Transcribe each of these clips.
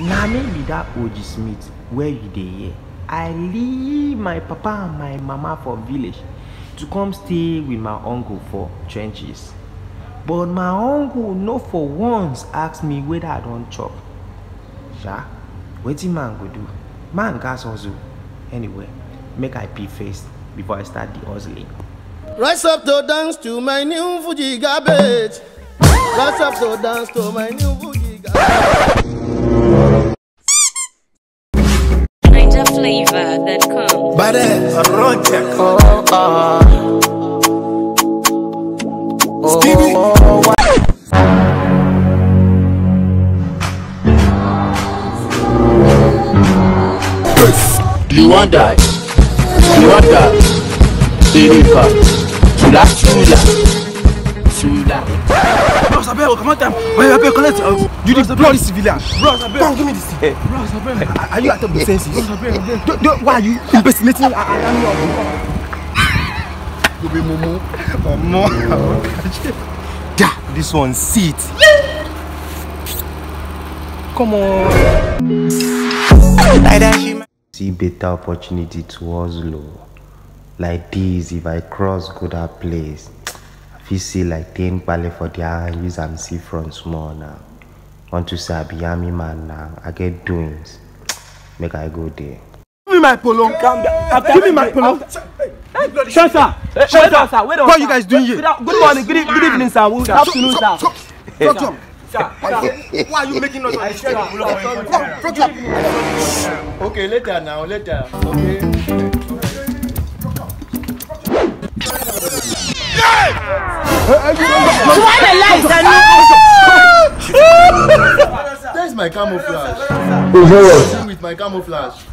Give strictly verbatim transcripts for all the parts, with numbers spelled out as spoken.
Now maybe that O G Smith where you dey here. I leave my papa and my mama for village to come stay with my uncle for trenches. But my uncle no for once ask me whether I don't chop. Sha, wetin man go do? Man gas hustle. Anyway, make I pee first before I start the hustling. Rise up to dance to my new Fuji garbage. Rise up to dance to my new Fuji garbage. Ninja Flavor dot com. Badass. Oh, oh, oh, Stevie. oh, oh, You want that? You want that? Erika, Chula, Chula, Chula. Bros, I beg, come on, time. Why you beg, collect? You the bloody civilian. Bros, I beg. Come, give me this. Bros, I beg. Are you out of the senses? Bros, I beg. Don't, don't, why are you impersonating? I, I am your. You be Momo. Momo. Yeah, this one, sit. Come on. see better opportunity to hustle. Like this, if I cross go that place, I feel see like ten pale for the hand, use and see front small now. Want to say I be army man now, I get doings. Make I go there. Give me my polo. Calm down. Give me my polo. Shut up! Shut up, sir. Wait on, What are you guys doing here? Good morning, good, good evening, sir. Good afternoon, sir. Frog jump. Sir, Why are you making noise? I said, Frog jump. Okay, later now, later. Okay. There's my camouflage. Oh, with my camouflage.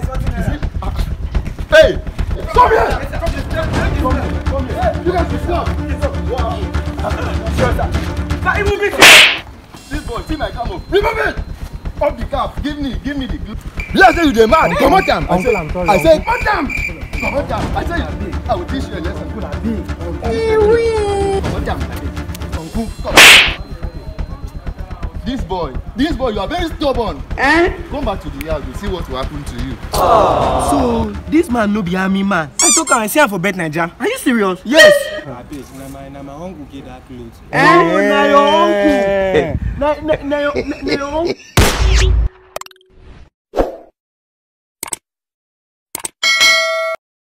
Hey! Come here! Come here! Come here! You guys will stop! This boy, see my camo. Remove it! Up the cap. Give me, give me the glue. Let's say you the man. Come on, time. I said, I said, come on, time. Come on, time. I said, I will teach you a lesson. Come on, time. Uncle, come. This boy, this boy, you are very stubborn. Eh? Come back to the house to see what will happen to you. Oh. So, this man no be army man. I talk and I see him for Bet Naija. Are you serious? Yes. Na my, na my uncle get that clothes. Eh? Oh, na your uncle. Na, na, na your, na, na your uncle.